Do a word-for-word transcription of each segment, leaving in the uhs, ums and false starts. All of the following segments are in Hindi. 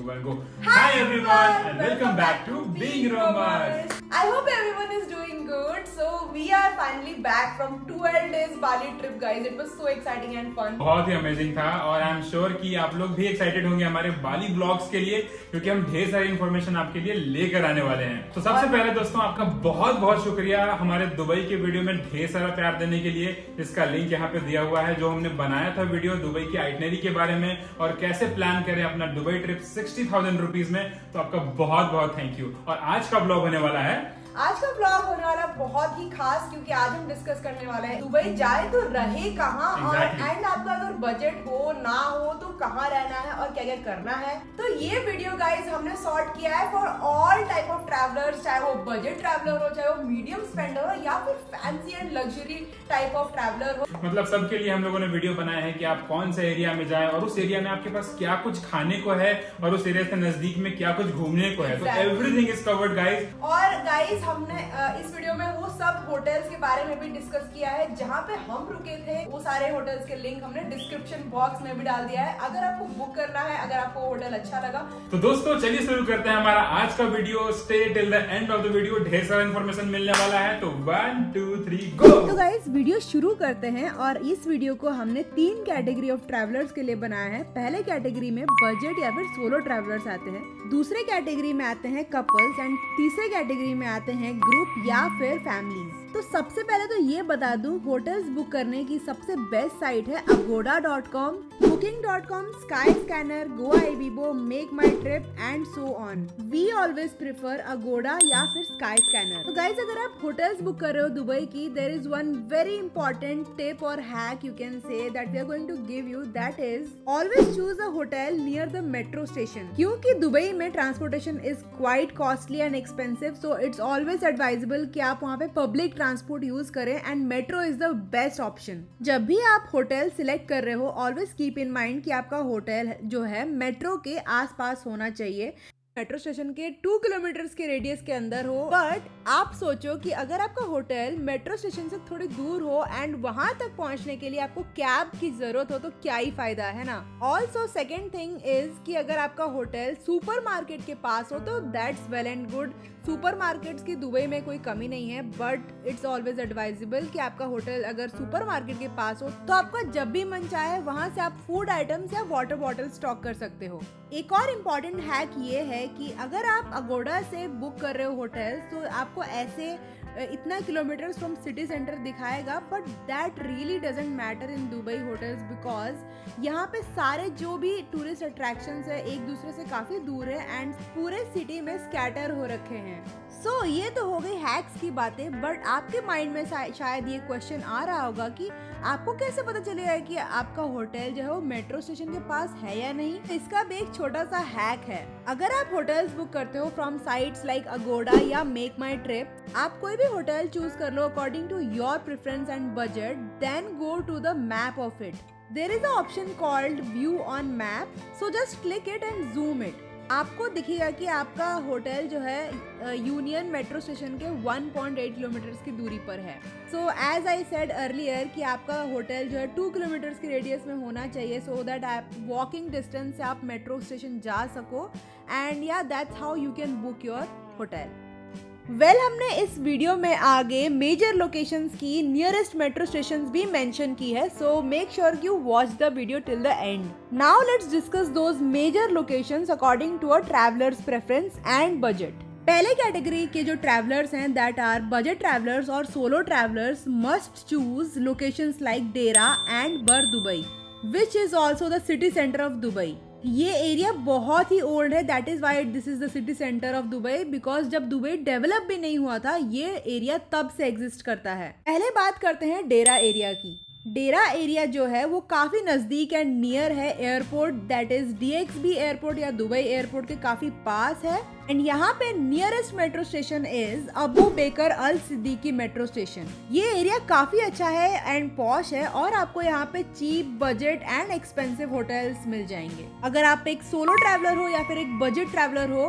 one, go. Hi everyone and welcome back to Being Roamers. I hope everyone is doing good. So we are finally back from twelve days Bali trip, guys. It was so exciting and fun. बहुत ही अमेजिंग था और आई एम श्योर कि आप लोग भी एक्साइटेड होंगे हमारे बाली ब्लॉग्स के लिए, क्योंकि हम ढेर सारी इन्फॉर्मेशन आपके लिए लेकर आने वाले हैं। तो सबसे और... पहले दोस्तों आपका बहुत बहुत शुक्रिया हमारे दुबई के वीडियो में ढेर सारा प्यार देने के लिए। इसका लिंक यहाँ पे दिया हुआ है, जो हमने बनाया था वीडियो दुबई की आइटनरी के बारे में और कैसे प्लान करें अपना Dubai trip sixty thousand rupees में। तो आपका बहुत बहुत थैंक यू। और आज का ब्लॉग होने वाला है आज का ब्लॉग होने वाला बहुत ही खास, क्योंकि आज हम डिस्कस करने वाले हैं दुबई जाए तो रहे कहाँ exactly. और एंड आपका अगर बजट हो ना हो तो कहाँ रहना है और क्या क्या करना है। तो ये वीडियो गाइस हमने सॉर्ट किया है for all type of travellers, चाहे वो बजट ट्रैवलर हो, चाहे वो मीडियम स्पेंडर हो या फिर fancy and luxury type of traveller हो। मतलब सबके लिए हम लोगों ने वीडियो बनाया है कि आप कौन से एरिया में जाए और उस एरिया में आपके पास क्या कुछ खाने को है और उस एरिया से नजदीक में क्या कुछ घूमने को है। तो एवरीथिंग इज कवर्ड गाइस। और गाइस हमने इस वीडियो में वो सब होटल्स के बारे में भी डिस्कस किया है जहाँ पे हम रुके थे। वो सारे होटल्स के लिंक हमने डिस्क्रिप्शन बॉक्स में भी डाल दिया है, अगर आपको बुक करना है, अगर आपको होटल अच्छा लगा। तो दोस्तों चलिए शुरू करते हैं हमारा आज का video. Stay till the end of the video, ढेर सारा इन्फॉर्मेशन मिलने वाला है। तो वन टू थ्री गो। तो गाइस वीडियो शुरू करते हैं और इस वीडियो को हमने तीन कैटेगरी ऑफ ट्रैवलर्स के लिए बनाया है। पहले कैटेगरी में बजट या फिर सोलो ट्रैवलर्स आते हैं, दूसरे कैटेगरी में आते हैं कपल्स एंड तीसरे कैटेगरी में आते हैं ग्रुप या फिर फैमिलीज। तो सबसे पहले तो ये बता दूं, होटल्स बुक करने की सबसे बेस्ट साइट है Agoda dot com, booking dot com, sky scanner, Goibibo, make my trip and so on. We always prefer Agoda या फिर स्काई स्कैनर। तो गाइज अगर आप होटल्स बुक कर रहे हो दुबई की, there is one very important tip और hack you can say that we are going to give you, that is always choose a hotel near the metro station. क्योंकि दुबई में transportation is quite costly and expensive, so it's always advisable कि आप वहाँ पे पब्लिक ट्रांसपोर्ट यूज करें and metro is the best option. जब भी आप होटल सिलेक्ट कर रहे हो, ऑलवेज कीप इन माइंड कि आपका होटल जो है मेट्रो के आसपास होना चाहिए, मेट्रो स्टेशन के टू किलोमीटर के रेडियस के अंदर हो। बट आप सोचो कि अगर आपका होटल मेट्रो स्टेशन से थोड़ी दूर हो एंड वहां तक पहुंचने के लिए आपको कैब की जरूरत हो तो क्या ही फायदा है ना। ऑल्सो सेकेंड थिंग इज कि अगर आपका होटल सुपर मार्केट के पास हो तो that's well and good. Super markets की दुबई में कोई कमी नहीं है, बट इट्स ऑलवेज एडवाइजेबल कि आपका होटल अगर सुपर मार्केट के पास हो तो आपका जब भी मन चाहे वहां से आप फूड आइटम्स या वाटर बॉटल स्टॉक कर सकते हो। एक और इम्पॉर्टेंट हैक ये है कि अगर आप अगोडा से बुक कर रहे हो होटल तो आपको ऐसे इतना किलोमीटर फ्रॉम सिटी सेंटर दिखाएगा, but that really doesn't matter in Dubai hotels, because यहाँ पे सारे जो भी टूरिस्ट अट्रैक्शंस है एक दूसरे से काफी दूर है एंड पूरे सिटी में स्कैटर हो रखे हैं। सो so, ये तो हो गई हैक्स की बातें, बट आपके माइंड में शायद ये क्वेश्चन आ रहा होगा कि आपको कैसे पता चलेगा कि आपका होटल जो है वो मेट्रो स्टेशन के पास है या नहीं। इसका भी एक छोटा सा हैक है। अगर आप होटल्स बुक करते हो फ्रॉम साइट्स लाइक अगोडा या मेक माई ट्रिप, आप कोई भी होटल चूज कर लो according to your preference and budget, then go to the map of it. There is a option called view on map, so just click it and zoom it. आपको दिखेगा कि आपका होटल जो है यूनियन मेट्रो स्टेशन के वन पॉइंट एट किलोमीटर की दूरी पर है। So as I said earlier कि आपका होटल जो है टू किलोमीटर की रेडियस में होना चाहिए, सो दैट आप वॉकिंग डिस्टेंस से आप मेट्रो स्टेशन जा सको and yeah that's how you can book your hotel. Well well, हमने इस वीडियो में आगे मेजर लोकेशंस की नियरेस्ट मेट्रो स्टेशंस भी मेंशन की है, so make sure you watch the video till the end. Now let's discuss those major locations according to a travellers preference and budget. पहले कैटेगरी के जो ट्रैवलर्स हैं दैट आर बजट ट्रैवलर्स और solo travellers must choose locations like Deira and Bur Dubai, which is also the city centre of Dubai. ये एरिया बहुत ही ओल्ड है, that is why this is the city centre of Dubai, because जब दुबई डेवलप भी नहीं हुआ था ये एरिया तब से एग्जिस्ट करता है। पहले बात करते हैं डेरा एरिया की। डेरा एरिया जो है वो काफी नजदीक एंड नियर है airport, that is DXB airport या दुबई एयरपोर्ट के काफी पास है एंड यहाँ पे nearest metro station is Abu Baker Al Siddique metro station. ये एरिया काफी अच्छा है एंड पॉश है और आपको यहाँ पे cheap, budget and expensive hotels मिल जाएंगे। अगर आप एक सोलो ट्रैवलर हो या फिर एक बजट ट्रैवलर हो,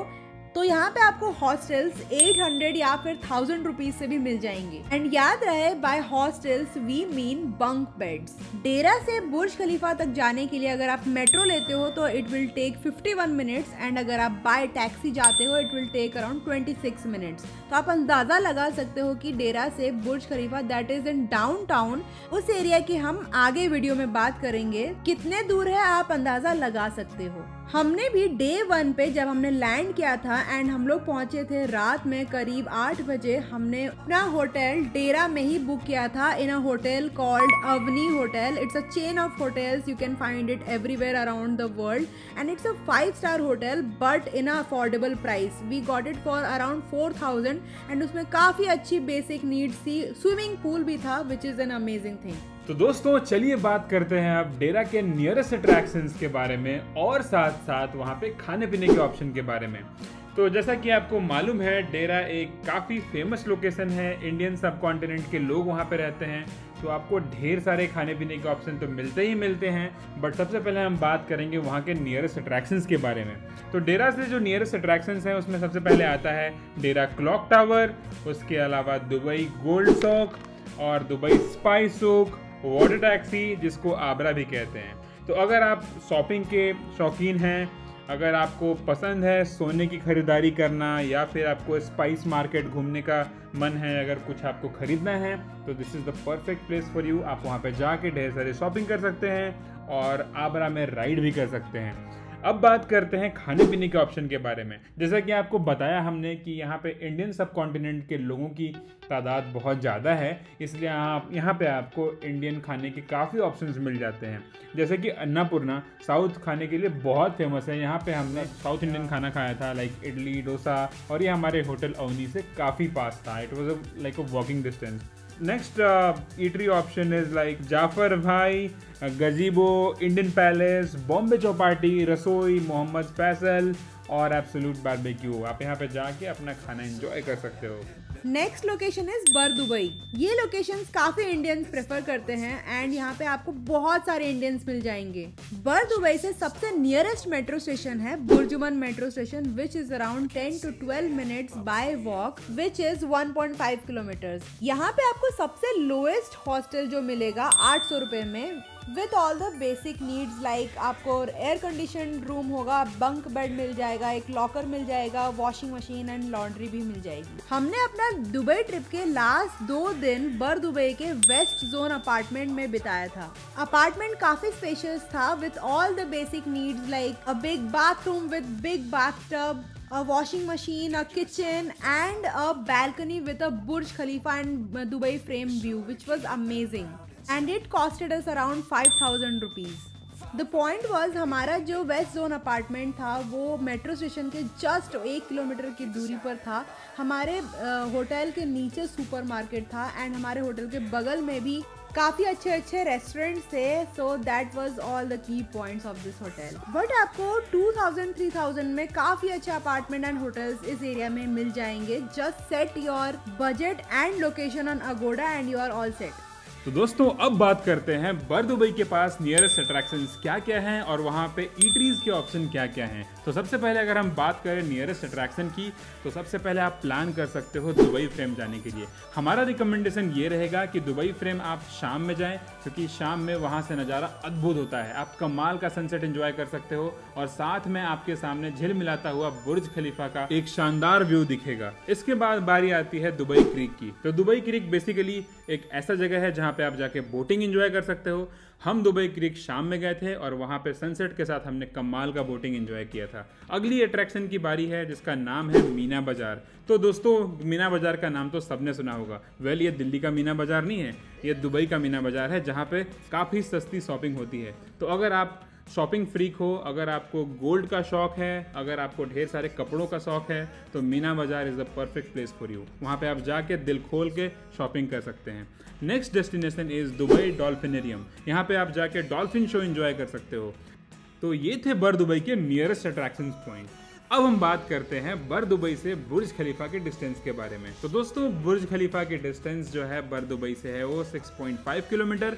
तो यहाँ पे आपको हॉस्टल्स आठ सौ या फिर थाउजेंड रुपीज से भी मिल जाएंगे। एंड याद रहे by hostels we mean bunk beds. Deira से बुर्ज खलीफा तक जाने के लिए अगर आप मेट्रो लेते हो तो इट विल टेक इक्यावन मिनट्स एंड अगर आप बाय टैक्सी जाते हो इट विल टेक अराउंड छब्बीस मिनट्स। तो आप अंदाजा लगा सकते हो कि डेरा से Burj Khalifa that is in downtown, उस एरिया की हम आगे वीडियो में बात करेंगे कितने दूर है आप अंदाजा लगा सकते हो। हमने भी डे वन पे जब हमने लैंड किया था एंड हम लोग पहुंचे थे रात में करीब आठ बजे, हमने अपना होटल डेरा में ही बुक किया था in a hotel called Avani hotel. It's a chain of hotels, you can find it everywhere around the world and it's a five star hotel but in a affordable price. We got it for around four thousand and उसमें काफी अच्छी बेसिक नीड्स थी, स्विमिंग पूल भी था which is an amazing thing. तो दोस्तों चलिए बात करते हैं अब डेरा के नियरेस्ट अट्रैक्शंस के बारे में और साथ साथ वहाँ पे खाने पीने के ऑप्शन के बारे में। तो जैसा कि आपको मालूम है डेरा एक काफ़ी फेमस लोकेशन है, इंडियन सब कॉन्टिनेंट के लोग वहाँ पे रहते हैं, तो आपको ढेर सारे खाने पीने के ऑप्शन तो मिलते ही मिलते हैं। बट सबसे पहले हम बात करेंगे वहाँ के नियरेस्ट अट्रैक्शंस के बारे में। तो डेरा से जो नियरेस्ट अट्रैक्शंस हैं उसमें सबसे पहले आता है डेरा क्लॉक टावर, उसके अलावा दुबई गोल्ड सॉक और Dubai spice souk, water taxi जिसको आबरा भी कहते हैं। तो अगर आप शॉपिंग के शौकीन हैं, अगर आपको पसंद है सोने की खरीदारी करना या फिर आपको स्पाइस मार्केट घूमने का मन है, अगर कुछ आपको खरीदना है तो this is the perfect place for you. आप वहाँ पे जाके ढेर सारे शॉपिंग कर सकते हैं और आबरा में राइड भी कर सकते हैं। अब बात करते हैं खाने पीने के ऑप्शन के बारे में। जैसा कि आपको बताया हमने कि यहाँ पे इंडियन सब कॉन्टिनेंट के लोगों की तादाद बहुत ज़्यादा है, इसलिए आप यहाँ पे आपको इंडियन खाने के काफ़ी ऑप्शंस मिल जाते हैं। जैसे कि अन्नपूर्णा साउथ खाने के लिए बहुत फेमस है। यहाँ पे हमने साउथ इंडियन खाना खाया था लाइक इडली डोसा, और ये हमारे होटल अवनी से काफ़ी पास था। It was like a walking distance. Next uh, eatery option is like Jafar Bhai, uh, Gazebo, Indian Palace, Bombay Chowpatty, रसोई, मोहम्मद फैसल और एब्सोल्यूट बारबेक्यू। आप यहाँ पे जाके अपना खाना एंजॉय कर सकते हो। Next location is Bur Dubai. ये लोकेशंस काफी इंडियंस प्रेफर करते हैं एंड यहाँ पे आपको बहुत सारे इंडियंस मिल जाएंगे। बर दुबई से सबसे नियरेस्ट मेट्रो स्टेशन है Burjuman metro station which is around ten to twelve minutes by walk which is one point five kilometres. यहाँ पे आपको सबसे लोएस्ट हॉस्टल जो मिलेगा आठ सौ रुपए में with all the basic needs like आपको एयर कंडीशन रूम होगा, बंक बेड मिल जाएगा, एक लॉकर मिल जाएगा, वॉशिंग मशीन एंड लॉन्ड्री भी मिल जाएगी। हमने अपना दुबई ट्रिप के लास्ट दो दिन बर दुबई के वेस्ट जोन अपार्टमेंट में बिताया था। अपार्टमेंट काफी स्पेशियस था with all the basic needs like a big bathroom with big bathtub, a washing machine, a kitchen and a balcony with a Burj Khalifa and Dubai frame view which was amazing and it costed us around five thousand rupees. The point was हमारा जो वेस्ट जोन अपार्टमेंट था वो मेट्रो स्टेशन के जस्ट एक किलोमीटर की दूरी पर था। हमारे होटल के नीचे सुपरमार्केट था एंड हमारे होटल के बगल में भी काफ़ी अच्छे अच्छे रेस्टोरेंट्स थे। So that was all the key points of this hotel. But आपको टू थाउजेंड थ्री थाउजेंड में काफ़ी अच्छे अपार्टमेंट एंड होटल्स इस एरिया में मिल जाएंगे। Just set your budget and location on Agoda and you are all set. तो दोस्तों अब बात करते हैं बर दुबई के पास नियरेस्ट अट्रैक्शंस क्या क्या हैं और वहाँ पे ईटरीज के ऑप्शन क्या क्या हैं। तो सबसे पहले अगर हम बात करें नियरेस्ट अट्रैक्शन की तो सबसे पहले आप प्लान कर सकते हो दुबई फ्रेम जाने के लिए। हमारा रिकमेंडेशन ये रहेगा कि दुबई फ्रेम आप शाम में जाएं क्योंकि शाम में वहाँ से नज़ारा अद्भुत होता है। आप कमाल का सनसेट एंजॉय कर सकते हो और साथ में आपके सामने झिल मिलाता हुआ बुर्ज खलीफा का एक शानदार व्यू दिखेगा। इसके बाद बारी आती है दुबई क्रीक की। तो दुबई क्रीक बेसिकली एक ऐसा जगह है जहाँ पे आप जाके बोटिंग एंजॉय कर सकते हो। हम दुबई क्रीक शाम में गए थे और वहाँ पे सनसेट के साथ हमने कमाल का बोटिंग एंजॉय किया था। अगली अट्रैक्शन की बारी है जिसका नाम है मीना बाजार। तो दोस्तों मीना बाजार का नाम तो सबने सुना होगा। वेल ये दिल्ली का मीना बाजार नहीं है, ये दुबई का मीना बाजार है जहाँ पे काफ़ी सस्ती शॉपिंग होती है। तो अगर आप शॉपिंग फ्रीक हो, अगर आपको गोल्ड का शौक है, अगर आपको ढेर सारे कपड़ों का शौक है तो Meena Bazaar is the perfect place for you. वहाँ पे आप जाके दिल खोल के शॉपिंग कर सकते हैं। Next destination is Dubai Dolphinarium. यहाँ पे आप जाके डॉल्फिन शो एंजॉय कर सकते हो। तो ये थे बर दुबई के नियरेस्ट अट्रैक्शन पॉइंट। अब हम बात करते हैं बर दुबई से बुर्ज खलीफा के डिस्टेंस के बारे में। तो दोस्तों बुर्ज खलीफा की डिस्टेंस जो है बर दुबई से है वो six point five kilometre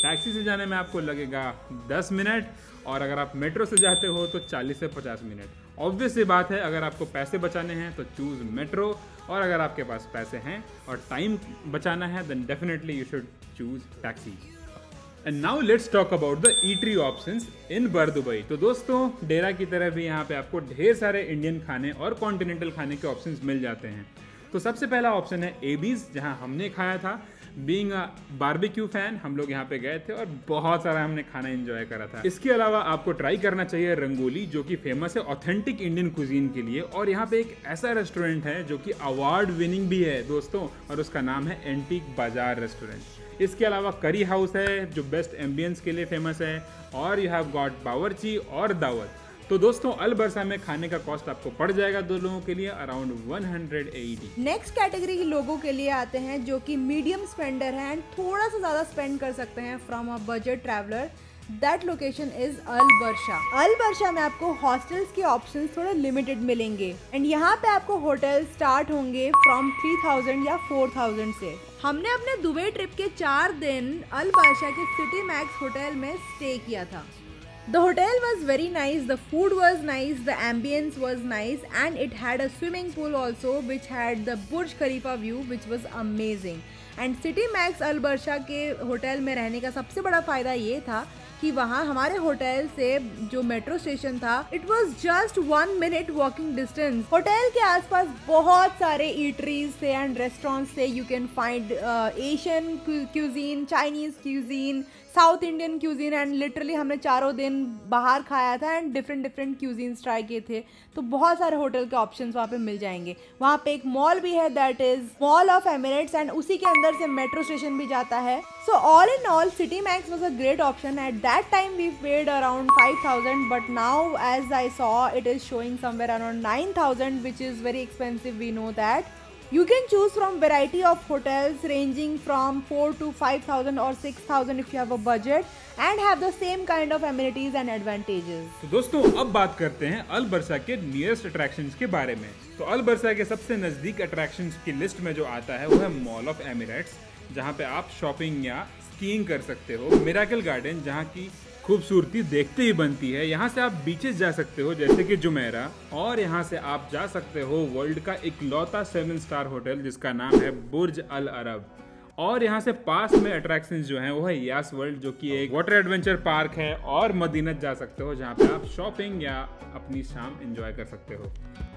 taxi से जाने में आपको लगेगा दस मिनट और अगर आप मेट्रो से जाते हो तो चालीस से पचास मिनट। ऑब्वियस सी बात है, अगर आपको पैसे बचाने हैं तो चूज मेट्रो, और अगर आपके पास पैसे हैं और टाइम बचाना है then definitely you should choose taxi. And now let's talk about the eatery options in Bur Dubai. तो दोस्तों, डेरा की तरह भी यहाँ पे आपको ढेर सारे इंडियन खाने और कॉन्टिनेंटल खाने के ऑप्शंस मिल जाते हैं। तो सबसे पहला ऑप्शन है एबीज, जहाँ हमने खाया था। बीइंग अ बारबेक्यू फैन हम लोग यहाँ पे गए थे और बहुत सारा हमने खाना एंजॉय करा था। इसके अलावा आपको ट्राई करना चाहिए रंगोली, जो कि फेमस है ऑथेंटिक इंडियन कुजीन के लिए, और यहाँ पे एक ऐसा रेस्टोरेंट है जो कि अवार्ड विनिंग भी है दोस्तों, और उसका नाम है एंटीक बाजार रेस्टोरेंट। इसके अलावा करी हाउस है जो बेस्ट एम्बियंस के लिए फेमस है, और यू हैव गॉट बावर्ची और दावत। तो दोस्तों, अल बरसा में खाने का कॉस्ट आपको पड़ जाएगा दो लोगों के लिए around one hundred eighty. Next category के लोगों के लिए आते हैं जो कि मीडियम स्पेंडर हैं एंड थोड़ा सा ज्यादा स्पेंड कर सकते हैं from a budget traveller. That location is Al Barsha. Al बरसा में आपको हॉस्टल्स के ऑप्शंस थोड़े लिमिटेड मिलेंगे एंड यहाँ पे आपको होटल स्टार्ट होंगे फ्रॉम थ्री थाउजेंड या फोर थाउजेंड से। हमने अपने दुबई ट्रिप के चार दिन अल बरसा के सिटी मैक्स होटल में स्टे किया था। The hotel was very nice, the food was nice, the ambience was nice, and it had a swimming pool also which had the Burj Khalifa view which was amazing. And City Max Al Barsha के होटल में रहने का सबसे बड़ा फ़ायदा ये था कि वहाँ हमारे होटल से जो मेट्रो स्टेशन था it was just one minute walking distance. Hotel के आसपास बहुत सारे ईटरीज थे एंड रेस्टोरेंट्स थे। You can find Asian cuisine, Chinese cuisine, South Indian cuisine, and literally हमने चारों दिन बाहर खाया था and different different cuisines try किए थे। तो बहुत सारे होटल के ऑप्शंस वहाँ पे मिल जाएंगे। वहाँ पे एक मॉल भी है that is Mall of Emirates and उसी के अंदर से मेट्रो स्टेशन भी जाता है। So all in all City Max was a great option. At that time we paid around five thousand, but now as I saw it is showing somewhere around nine thousand, which is very expensive, we know that. You can choose from variety of hotels ranging from four to five thousand or six thousand if you have a budget and have the same kind of amenities and advantages. तो दोस्तों, अब बात करते हैं अल बरसा के नियरेस्ट अट्रैक्शंस के बारे में। तो अल बरसा के सबसे नजदीक अट्रैक्शंस की लिस्ट में जो आता है वो है मॉल ऑफ एमिरेट्स, जहाँ पे आप शॉपिंग या स्कीइंग कर सकते हो। मिराकल गार्डन, जहाँ की खूबसूरती देखते ही बनती है। यहाँ से आप बीचेस जा सकते हो जैसे कि जुमेरा, और यहाँ से आप जा सकते हो वर्ल्ड का इकलौता सेवन स्टार होटल जिसका नाम है बुर्ज अल अरब। और यहाँ से पास में अट्रैक्शंस जो हैं वो है यास वर्ल्ड, जो कि एक वाटर एडवेंचर पार्क है, और मदीनत जा सकते हो जहाँ पे आप शॉपिंग या अपनी शाम एंजॉय कर सकते हो।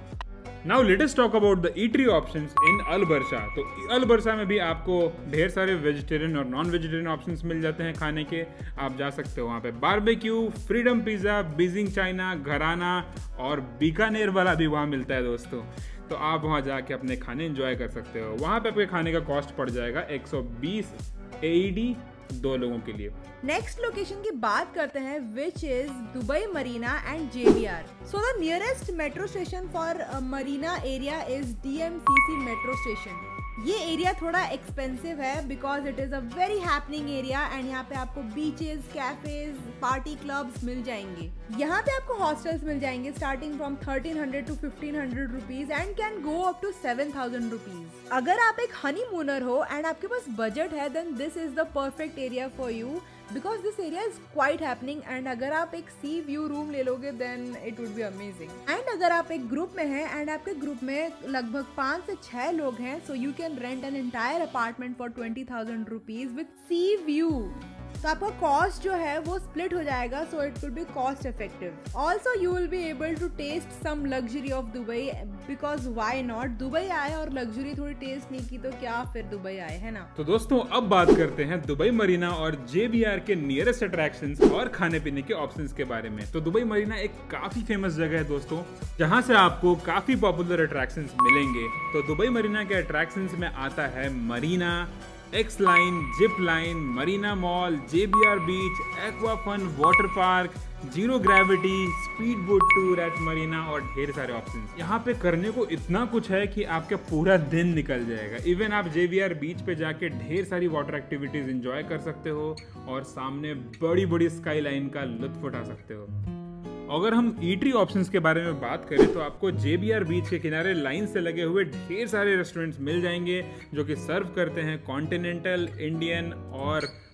Now let us talk about the eatery options in Al Barsha. तो अल बरसा में भी आपको ढेर सारे वेजिटेरियन और नॉन वेजिटेरियन ऑप्शंस मिल जाते हैं खाने के। आप जा सकते हो वहाँ पे barbecue, Freedom Pizza, Beijing China, Gharana और बीकानेर वाला भी वहाँ मिलता है दोस्तों। तो आप वहाँ जाके अपने खाने एंजॉय कर सकते हो। वहाँ पे आपके खाने का कॉस्ट पड़ जाएगा एक सौ बीस ए ई डी दो लोगों के लिए। नेक्स्ट लोकेशन की बात करते हैं which is Dubai Marina and J B R. So the nearest metro station for Marina area is D M C C metro station. ये एरिया थोड़ा एक्सपेंसिव है because it is a very happening area and यहाँ पे आपको बीचेस, कैफेज, पार्टी क्लब्स मिल जाएंगे। यहाँ पे आपको हॉस्टल्स मिल जाएंगे starting from thirteen hundred to fifteen hundred rupees and can go up to seven thousand rupees. अगर आप एक हनीमूनर हो एंड आपके पास बजट है then this is the perfect area for you because this area is quite happening. And अगर आप एक सी व्यू रूम ले लोगे then it would be amazing. And अगर आप एक ग्रुप में हैं एंड आपके ग्रुप में लगभग पाँच से छह लोग हैं so you can rent an entire apartment for twenty thousand rupees with sea view. तो आपका कॉस्ट जो है वो स्प्लिट हो जाएगा so it will be cost effective. Also you will be able to taste some luxury of Dubai because why not. Dubai आए और लग्जरी थोड़ी टेस्ट नहीं की तो क्या फिर दुबई आए, है ना। तो दोस्तों, अब बात करते हैं दुबई मरीना और जे बी आर के नियरेस्ट अट्रैक्शंस और खाने पीने के ऑप्शंस के बारे में। तो दुबई मरीना एक काफी फेमस जगह है दोस्तों, जहां से आपको काफी पॉपुलर अट्रैक्शंस मिलेंगे। तो दुबई मरीना के अट्रैक्शंस में आता है Marina, X Line, zip line, Marina Mall, J B R beach, Aqua Fun water park, zero gravity, speed boat tour at Marina और ढेर सारे ऑप्शंस। यहाँ पे करने को इतना कुछ है कि आपका पूरा दिन निकल जाएगा। इवन आप जे बी आर बीच पे जाके ढेर सारी वाटर एक्टिविटीज एंजॉय कर सकते हो और सामने बड़ी बड़ी स्काई लाइन का लुत्फ उठा सकते हो। अगर हम ईटरी ऑप्शंस के बारे में बात करें तो आपको जे बी आर बीच के किनारे लाइन से लगे हुए ढेर सारे रेस्टोरेंट्स मिल जाएंगे जो कि सर्व करते हैं कॉन्टिनेंटल, इंडियन और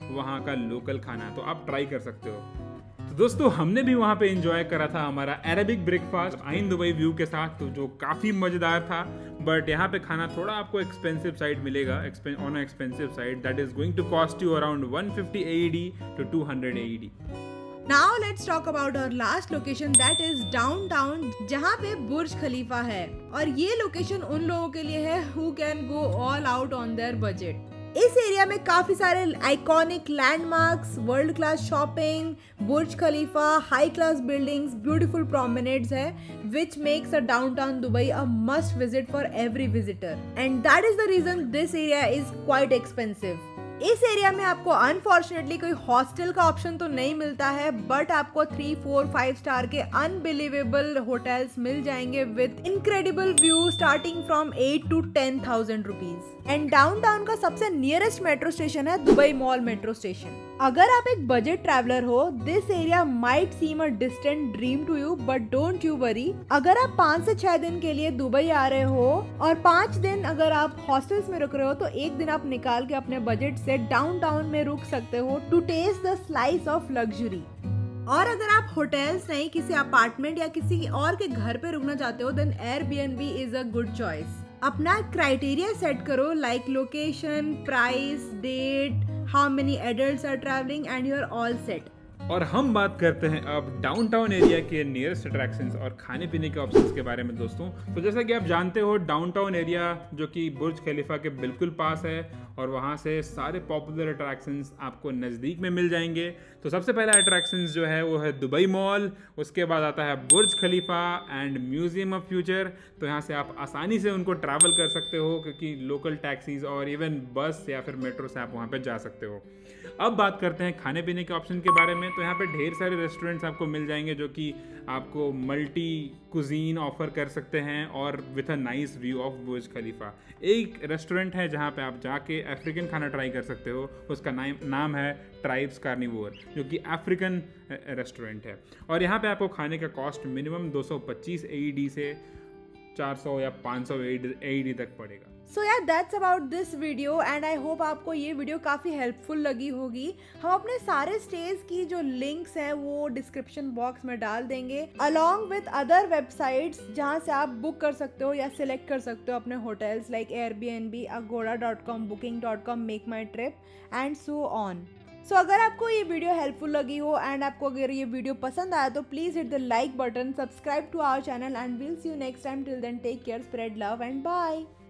वहाँ का लोकल खाना, तो आप ट्राई कर सकते हो। तो दोस्तों हमने भी वहाँ पे एंजॉय करा था हमारा Arabic breakfast Ain Dubai view के साथ, तो जो काफ़ी मज़ेदार था। बट यहाँ पे खाना थोड़ा आपको एक्सपेंसिव साइड मिलेगा, on expensive side, that is going to cost you around one fifty A E D to two hundred A E D. Now let's talk about our last location, that is downtown, जहाँ पे बुर्ज खलीफा है। और ये लोकेशन उन लोगों के लिए है who can go all out on their budget। इस एरिया में काफी सारे iconic landmarks, world class shopping, Burj Khalifa, high class buildings, beautiful promenades है, which makes a downtown Dubai a must visit for every visitor, and that is the reason this area is quite expensive। इस एरिया में आपको अनफॉर्चुनेटली कोई हॉस्टल का ऑप्शन तो नहीं मिलता है, बट आपको थ्री फोर फाइव स्टार के अनबिलीवेबल होटल्स मिल जाएंगे with incredible view starting from eight to ten thousand rupees. And downtown का सबसे नियरेस्ट मेट्रो स्टेशन है दुबई मॉल मेट्रो स्टेशन। अगर आप एक बजट ट्रैवलर हो, this area might seem a distant dream to you, but don't you worry. अगर आप पाँच से छह दिन के लिए दुबई आ रहे हो और पाँच दिन अगर आप हॉस्टल्स में रुक रहे हो, तो एक दिन आप निकाल के अपने बजट से डाउनटाउन में रुक सकते हो to taste the slice of luxury. और अगर आप होटल्स नहीं, किसी अपार्टमेंट या किसी और के घर पे रुकना चाहते हो, then Airbnb is a good choice. अपना क्राइटेरिया सेट करो, like location, price, date, how many adults are travelling, and you are all set. और हम बात करते हैं अब डाउनटाउन एरिया के नियरेस्ट अट्रैक्शंस और खाने पीने के ऑप्शंस के बारे में दोस्तों। तो जैसा कि आप जानते हो, डाउनटाउन एरिया जो कि बुर्ज खलीफा के बिल्कुल पास है, और वहाँ से सारे पॉपुलर अट्रैक्शंस आपको नज़दीक में मिल जाएंगे। तो सबसे पहला अट्रैक्शंस जो है वो है दुबई मॉल, उसके बाद आता है Burj Khalifa and Museum of Future. तो यहाँ से आप आसानी से उनको ट्रैवल कर सकते हो, क्योंकि लोकल टैक्सीज और इवन बस या फिर मेट्रो से आप वहाँ पे जा सकते हो। अब बात करते हैं खाने पीने के ऑप्शन के बारे में। तो यहाँ पे ढेर सारे रेस्टोरेंट्स आपको मिल जाएंगे जो कि आपको मल्टी कुजीन ऑफर कर सकते हैं और with a nice view of Burj Khalifa. एक रेस्टोरेंट है जहाँ पे आप जाके अफ्रीकन खाना ट्राई कर सकते हो, उसका नाम नाम है ट्राइब्स कार्निवोर, जो कि अफ्रीकन रेस्टोरेंट है। और यहाँ पे आपको खाने का कॉस्ट मिनिमम दो सौ पच्चीस ए ई डी से चार सौ या पाँच सौ ए ई डी तक पड़ेगा। सो यार that's about this video, and I hope आपको ये वीडियो काफ़ी हेल्पफुल लगी होगी। हम अपने सारे स्टेज की जो लिंक्स हैं वो डिस्क्रिप्शन बॉक्स में डाल देंगे, अलॉन्ग विथ अदर वेबसाइट्स जहाँ से आप बुक कर सकते हो या सिलेक्ट कर सकते हो अपने hotels, like Airbnb, Agoda dot com, booking dot com, make my trip and so on. So अगर आपको ये वीडियो हेल्पफुल लगी हो एंड आपको अगर ये वीडियो पसंद आया, तो please hit the like button, subscribe to our channel, and will see you next time. Till then take care, spread love and bye.